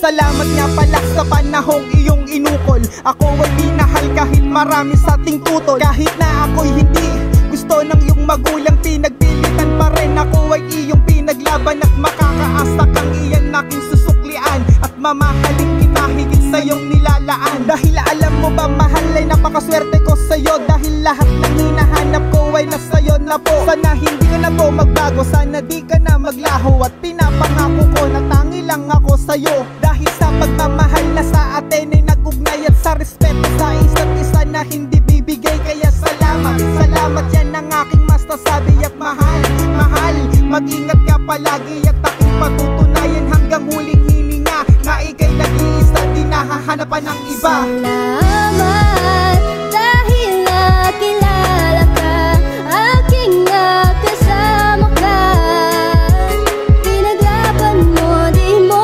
Salamat nga pala sa panahong iyong inukol. Ako ay minahal kahit marami sa ating tutol. Kahit na ako'y hindi gusto ng iyong magulang, pinagpilitan pa rin ako ay iyong pinaglaban. At makakaasa kang iyan aking susuklian, at mamahalin kita higit sa iyong nilalaan. Dahil alam mo ba mahal ay napakaswerte ko sa'yo, dahil lahat ng hinahanap ko ay nasa'yo na po. Sana hindi ka na po magbago, sana di ka na maglaho, at pinapangako ko na tangi lang ako sa'yo. Dahil sa pagmamahal na sa atin ay nag-ugnay, at sa respeto sa isa't isa na hindi bibigay. Kaya salamat, salamat yan ang aking masasabi. At mahal, mahal, mag-ingat ka palagi, at aking patutunayan hanggang huling hininga na ika'y nag-iisa, di nahahanapan ng iba. Salamat dahil nakilala ka, aking nakasama ka. Pinaglaban mo, di mo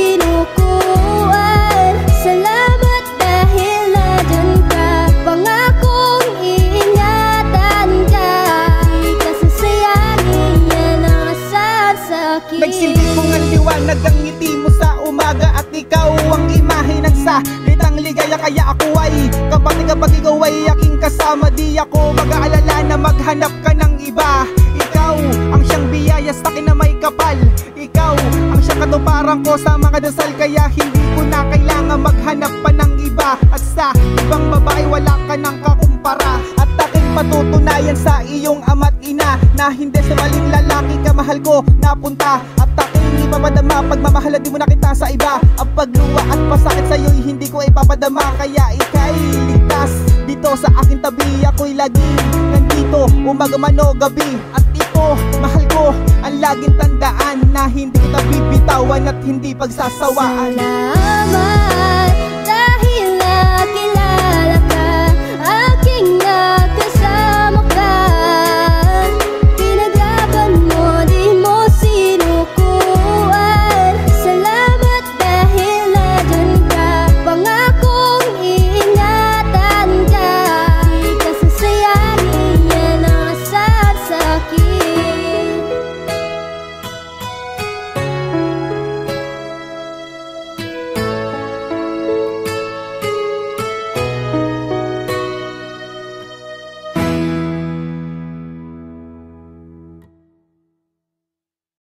sinukuan. Salamat dahil nandyan ka, pangakong iingatan ka. Di ka sasayangin, yan ang asal sa'kin. Nagsilbi kong ang liwanag ang ngiti mo sa umaga, at ikaw ang imahe ng salitang ligaya. Kaya ako ay kapag ikaw ay aking kasama, di ako mag-aalala na maghanap ka ng iba. Ikaw ang siyang biyaya sa akin na may kapal, ikaw ang siyang katuparan ko sa mga dasal. Kaya hindi ko na kailangan maghanap pa ng iba, at sa ibang babae wala ka nang kakumpara. At aking patutunayan sa iyong ama't ina na hindi sa maling lalaki ka mahal ko napunta. At aking ipapadama pagmamahal, di mo na kita sa iba. Ang pagluwa at pasakit sa'yo'y hindi ko ipapadama. Kaya ika'y ligtas dito sa aking tabi, ako'y laging nandito umaga man o gabi. At ito, mahal ko, ang laging tandaan na hindi kita bibitawan at hindi pagsasawaan. Salamat